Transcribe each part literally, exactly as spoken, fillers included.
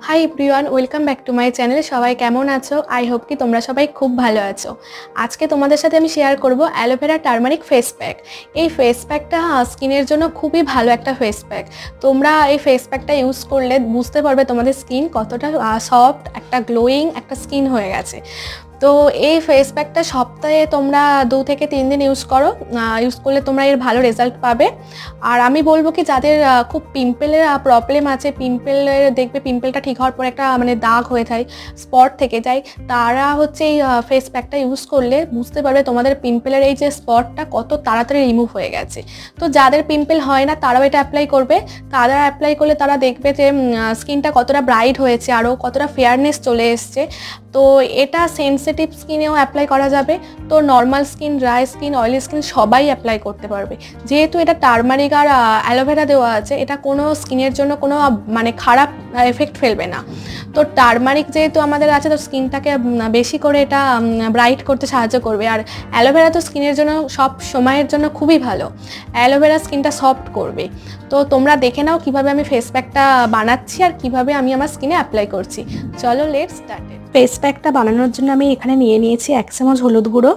High everyone, welcome back to my channel. সবাই কেমন আছো? আই হোপ কি তোমরা সবাই খুব ভালো আছো। আজকে তোমাদের সাথে আমি শেয়ার করব অ্যালোভেরা টারমারিক ফেস প্যাক। এই ফেস প্যাকটা স্কিনের জন্য খুবই ভালো একটা ফেস প্যাক। তোমরা এই ফেস প্যাকটা ইউজ করলে বুঝতে পারবে তোমাদের স্কিন কতটা সফট, একটা গ্লোয়িং একটা স্কিন হয়ে গেছে। তো এই ফেস প্যাকটা সপ্তাহে তোমরা দু থেকে তিন দিন ইউজ করো, ইউজ করলে তোমরা এর ভালো রেজাল্ট পাবে। আর আমি বলবো কি, যাদের খুব পিম্পলের প্রবলেম আছে, পিম্পলের দেখবে পিম্পলটা ঠিক হওয়ার পর একটা মানে দাগ হয়ে যায়, স্পট থেকে যায়, তারা হচ্ছে এই ফেস প্যাকটা ইউজ করলে বুঝতে পারবে তোমাদের পিম্পলের এই যে স্পটটা কত তাড়াতাড়ি রিমুভ হয়ে গেছে। তো যাদের পিম্পল হয় না তারাও এটা অ্যাপ্লাই করবে। তারা অ্যাপ্লাই করলে তারা দেখবে যে স্কিনটা কতটা ব্রাইট হয়েছে, আরও কতটা ফেয়ারনেস চলে এসছে। তো এটা সেন্সিটিভ স্কিনেও অ্যাপ্লাই করা যাবে। তো normal skin, dry skin, oily skin সবাই অ্যাপ্লাই করতে পারবে। যেহেতু এটা টারমারিক আর অ্যালোভেরা দেওয়া আছে, এটা কোনো স্কিনের জন্য কোনো মানে খারাপ এফেক্ট ফেলবে না। তো টারমারিক যেহেতু আমাদের আছে, তো স্কিনটাকে বেশি করে এটা ব্রাইট করতে সাহায্য করবে। আর অ্যালোভেরা তো স্কিনের জন্য সব সময়ের জন্য খুবই ভালো। অ্যালোভেরা স্কিনটা সফট করবে। তো তোমরা দেখে নাও কিভাবে আমি ফেস প্যাকটা বানাচ্ছি আর কিভাবে আমি আমার স্কিনে অ্যাপ্লাই করছি। চলো লেটস স্টার্ট। ফেস প্যাকটা বানানোর জন্য আমি এখানে নিয়ে নিয়েছি এক চামচ হলুদ গুঁড়ো।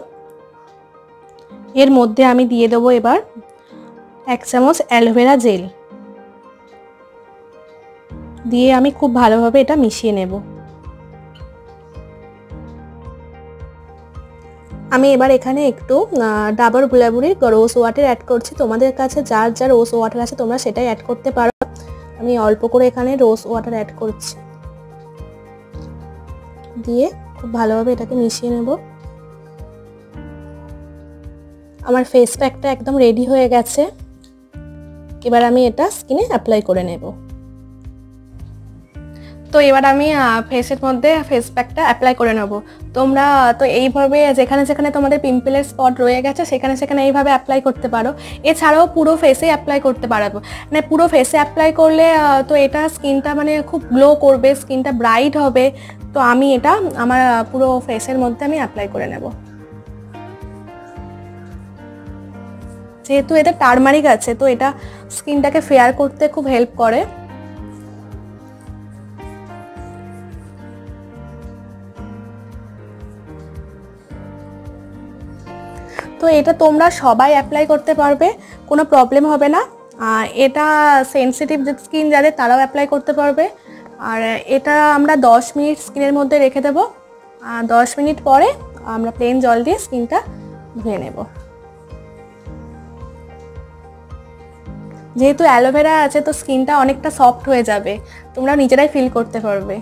এর মধ্যে আমি দিয়ে দেবো এবার এক চামচ অ্যালোভেরা জেল দিয়ে আমি খুব ভালোভাবে এটা মিশিয়ে নেব। আমি এবার এখানে একটু Dabur Gulabari rose water add করছি। তোমাদের কাছে যার যার রোজ ওয়াটার আছে তোমরা সেটাই অ্যাড করতে পারো। আমি অল্প করে এখানে রোজ ওয়াটার অ্যাড করছি, দিয়ে খুব ভালোভাবে এটাকে মিশিয়ে নেব। আমার ফেস প্যাকটা একদম রেডি হয়ে গেছে। এবার আমি এটা স্কিনে অ্যাপ্লাই করে নেব। তো এবার আমি ফেসের মধ্যে ফেস প্যাকটা অ্যাপ্লাই করে নেব। তোমরা তো এইভাবে যেখানে যেখানে তোমাদের পিম্পলের স্পট রয়ে গেছে সেখানে সেখানে এইভাবে অ্যাপ্লাই করতে পারো। এছাড়াও পুরো ফেসে অ্যাপ্লাই করতে পারবো, মানে পুরো ফেসে অ্যাপ্লাই করলে তো এটা স্কিনটা মানে খুব গ্লো করবে, স্কিনটা ব্রাইট হবে। তো আমি এটা আমার পুরো ফেসের মধ্যে আমি অ্যাপ্লাই করে নেব। যেহেতু এটা টারমারিক আছে, তো এটা স্কিনটাকে ফেয়ার করতে খুব হেল্প করে। তো এটা তোমরা সবাই অ্যাপ্লাই করতে পারবে, কোনো প্রবলেম হবে না। এটা সেন্সিটিভ স্কিন যাদের তারাও অ্যাপ্লাই করতে পারবে। আর এটা আমরা দশ মিনিট স্কিনের মধ্যে রেখে দেবো। দশ মিনিট পরে আমরা প্লেন জল দিয়ে স্কিনটা ধুয়ে নেব। যেহেতু অ্যালোভেরা আছে তো স্কিনটা অনেকটা সফট হয়ে যাবে, তোমরা নিজেরাই ফিল করতে পারবে।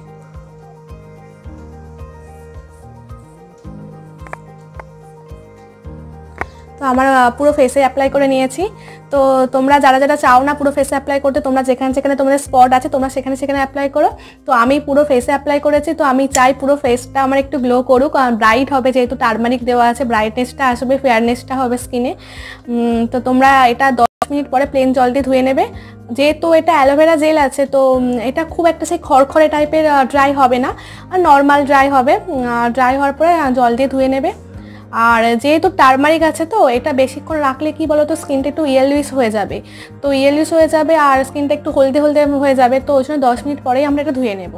তো আমার পুরো ফেসে অ্যাপ্লাই করে নিয়েছি। তো তোমরা যারা যারা চাও না পুরো ফেসে অ্যাপ্লাই করতে, তোমরা যেখানে যেখানে তোমাদের স্পট আছে তোমরা সেখানে সেখানে অ্যাপ্লাই করো। তো আমি পুরো ফেসে অ্যাপ্লাই করেছি। তো আমি চাই পুরো ফেসটা আমার একটু গ্লো করুক, ব্রাইট হবে, যেহেতু টারমারিক দেওয়া আছে, ব্রাইটনেসটা আসবে, ফেয়ারনেসটা হবে স্কিনে। তো তোমরা এটা দশ মিনিট পরে প্লেন জল দিয়ে ধুয়ে নেবে। যেহেতু এটা অ্যালোভেরা জেল আছে, তো এটা খুব একটা সেই খড়খড়ে টাইপের ড্রাই হবে না, আর নর্মাল ড্রাই হবে। ড্রাই হওয়ার পরে জল দিয়ে ধুয়ে নেবে। আর যেহেতু টারমারিক আছে, তো এটা বেশিক্ষণ রাখলে কি বলো তো স্কিনটা একটু ইয়েলোইশ হয়ে যাবে। তো ইয়েলোইশ হয়ে যাবে আর স্কিনটা একটু হলদে হলদে হয়ে যাবে। তো ওই জন্য দশ মিনিট পরেই আমরা এটা ধুয়ে নেব।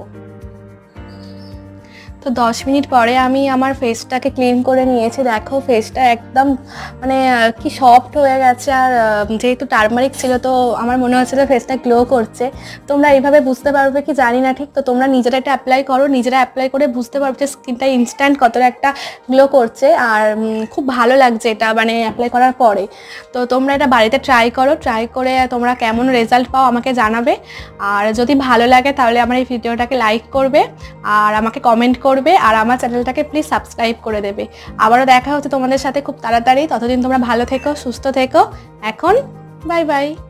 তো দশ মিনিট পরে আমি আমার ফেসটাকে ক্লিন করে নিয়েছি। দেখো ফেসটা একদম মানে কি সফট হয়ে গেছে। আর যেহেতু টারমারিক ছিল তো আমার মনে হচ্ছে যে ফেসটা গ্লো করছে। তোমরা এইভাবে বুঝতে পারবে কি জানি না ঠিক। তো তোমরা নিজেরা এটা অ্যাপ্লাই করো, নিজেরা অ্যাপ্লাই করে বুঝতে পারবে যে স্কিনটা ইনস্ট্যান্ট কতটা একটা গ্লো করছে। আর খুব ভালো লাগছে এটা মানে অ্যাপ্লাই করার পরে। তো তোমরা এটা বাড়িতে ট্রাই করো, ট্রাই করে তোমরা কেমন রেজাল্ট পাও আমাকে জানাবে। আর যদি ভালো লাগে তাহলে আমার এই ভিডিওটাকে লাইক করবে আর আমাকে কমেন্ট করবে, আর আমার চ্যানেলটাকে প্লিজ সাবস্ক্রাইব করে দেবে। আবারও দেখা হচ্ছে তোমাদের সাথে খুব তাড়াতাড়ি। ততদিন তোমরা ভালো থেকো, সুস্থ থেকো। এখন বাই বাই।